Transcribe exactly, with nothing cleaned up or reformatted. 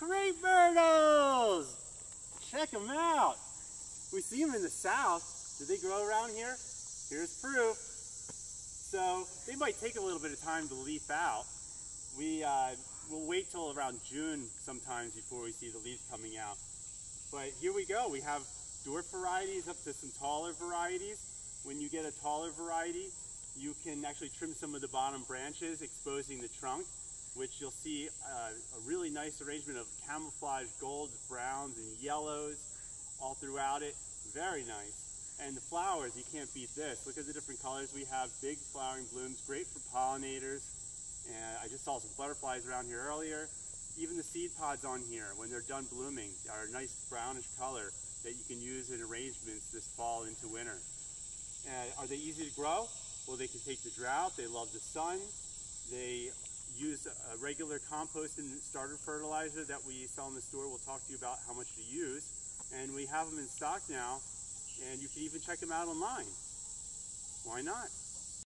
crepe myrtles! Check them out. We see them in the south. Do they grow around here? Here's proof. So they might take a little bit of time to leaf out. We uh, will wait till around June sometimes before we see the leaves coming out. But here we go. We have dwarf varieties up to some taller varieties. When you get a taller variety, you can actually trim some of the bottom branches, exposing the trunk, which you'll see uh, a really nice arrangement of camouflage golds, browns, and yellows all throughout it. Very nice. And the flowers, you can't beat this. Look at the different colors. We have big flowering blooms, great for pollinators. And I just saw some butterflies around here earlier. Even the seed pods on here, when they're done blooming, are a nice brownish color that you can use in arrangements this fall into winter. And are they easy to grow? Well, they can take the drought. They love the sun. They use a regular compost and starter fertilizer that we sell in the store. We'll talk to you about how much to use. And we have them in stock now, and you can even check them out online. Why not?